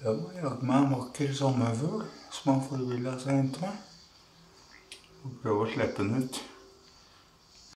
Det var jaggu meg en vakker sommerfugl som han får villa seg inn til meg. Og prøve å slippe den ut.